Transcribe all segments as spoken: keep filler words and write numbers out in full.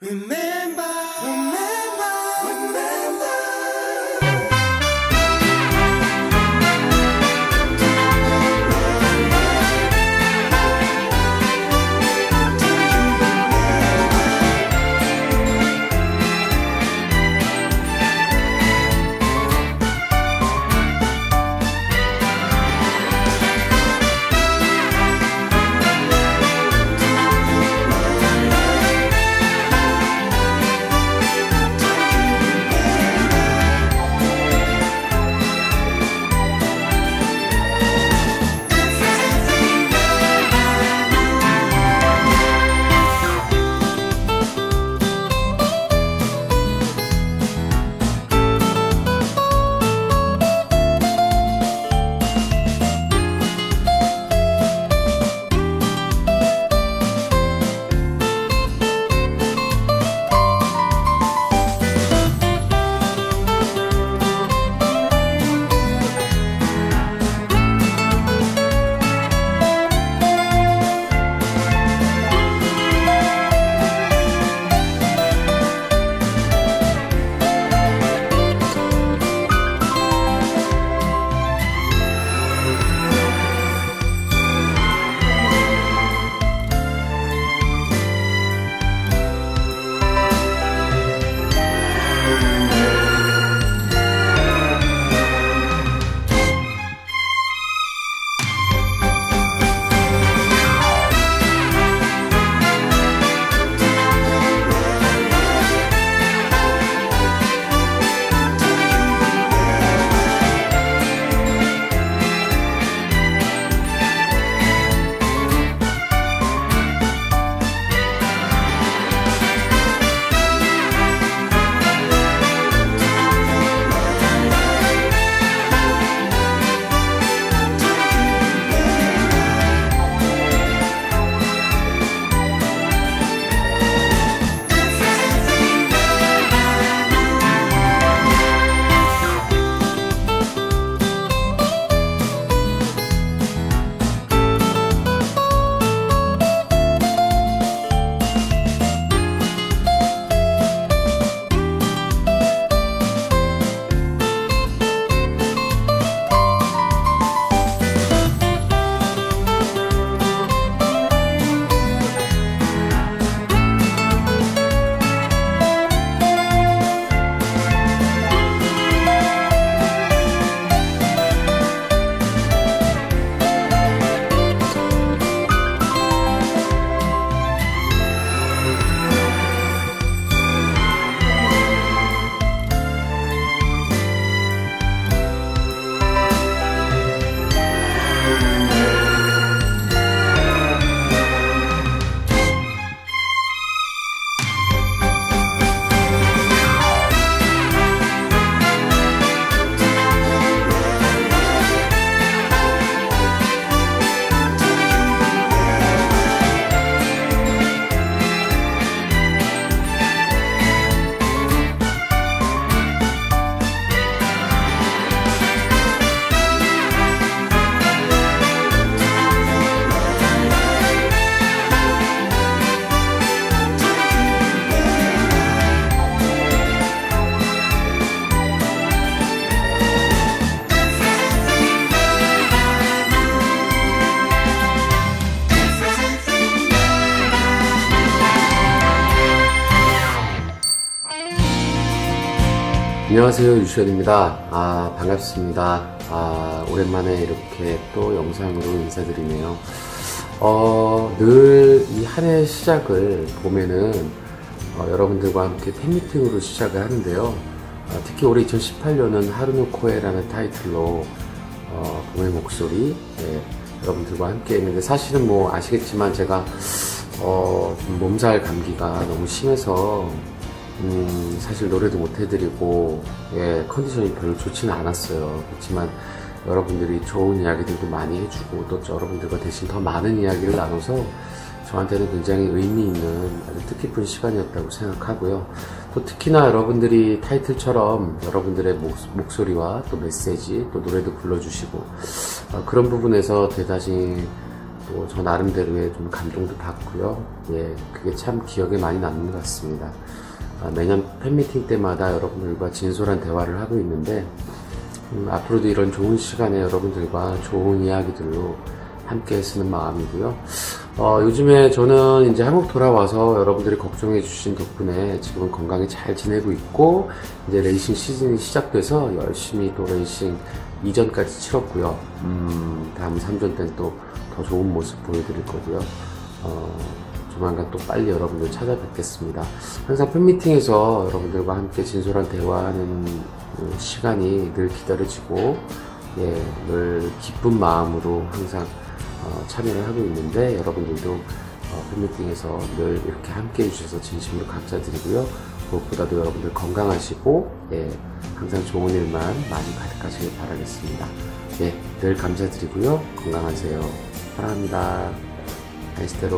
Remember, remember, remember. 안녕하세요, 유시현입니다. 아, 반갑습니다. 아, 오랜만에 이렇게 또 영상으로 인사드리네요. 어, 늘 이 한 해 시작을 보면은 어, 여러분들과 함께 팬미팅으로 시작을 하는데요. 어, 특히 올해 이천십팔 년은 하루노 코에라는 타이틀로 어, 봄의 목소리, 네, 여러분들과 함께 했는데, 사실은 뭐 아시겠지만 제가 어, 좀 몸살 감기가 너무 심해서 음, 사실 노래도 못 해드리고, 예, 컨디션이 별로 좋지는 않았어요. 그렇지만 여러분들이 좋은 이야기들도 많이 해주고, 또 여러분들과 대신 더 많은 이야기를 나눠서 저한테는 굉장히 의미 있는 아주 뜻깊은 시간이었다고 생각하고요. 또 특히나 여러분들이 타이틀처럼 여러분들의 목, 목소리와 또 메시지, 또 노래도 불러주시고, 어, 그런 부분에서 대단히 또 저 나름대로의 좀 감동도 받고요. 예, 그게 참 기억에 많이 남는 것 같습니다. 아, 매년 팬미팅 때마다 여러분들과 진솔한 대화를 하고 있는데 음, 앞으로도 이런 좋은 시간에 여러분들과 좋은 이야기들로 함께 했으면 마음이고요. 어, 요즘에 저는 이제 한국 돌아와서 여러분들이 걱정해 주신 덕분에 지금은 건강히 잘 지내고 있고, 이제 레이싱 시즌이 시작돼서 열심히 또 레이싱 이 전까지 치렀고요. 음, 다음 삼 전 때는 또 더 좋은 모습 보여드릴 거고요. 어, 조만간 또 빨리 여러분들 찾아뵙겠습니다. 항상 팬미팅에서 여러분들과 함께 진솔한 대화하는 시간이 늘 기다려지고, 예, 늘 기쁜 마음으로 항상 어, 참여를 하고 있는데, 여러분들도 어, 팬미팅에서 늘 이렇게 함께 해주셔서 진심으로 감사드리고요. 무엇보다도 여러분들 건강하시고, 예, 항상 좋은 일만 많이 가득하시길 바라겠습니다. 예, 늘 감사드리고요. 건강하세요. 사랑합니다. 아이스테로.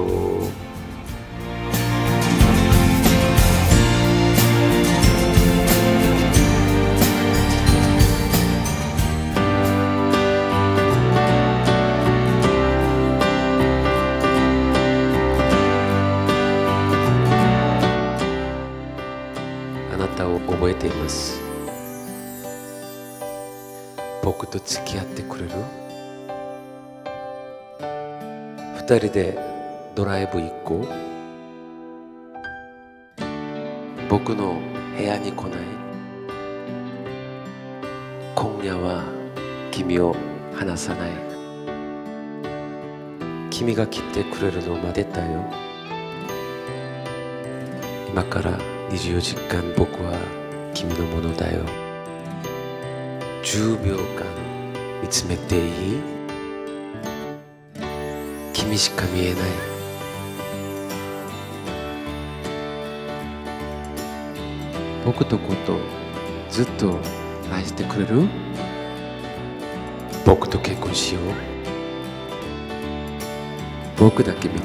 あなたを覚えています。僕と付き合ってくれる？二人でドライブ行こう。僕の部屋に来ない？今夜は君を離さない。君が来てくれるのを待ってたよ。今からにじゅうよじかん僕は君のものだよ。じゅうびょうかん見つめていい？君しか見えない。僕のことずっと愛してくれる？僕と結婚しよう。僕だけ見て。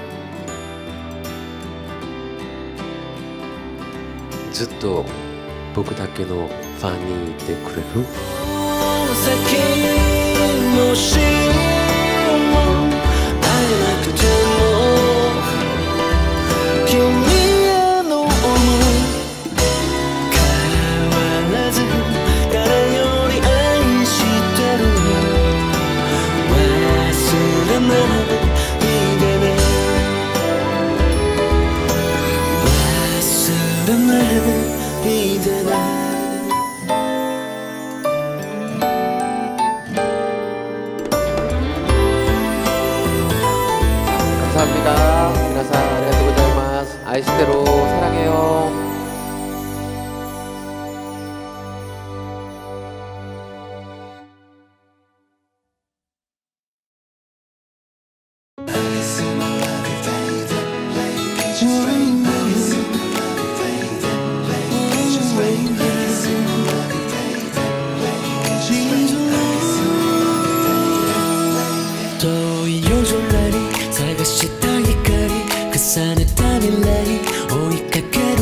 ずっと僕だけのファンにいてくれる？先もしも会えなくても君への想い変わらず誰より愛してる。忘れないでね。忘れないでね。감사합니다. 미나상 아리가또 고자이마스. 아이스테로 사랑해요. 또 요절날이探した光重ねた未来追いかけ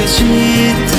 して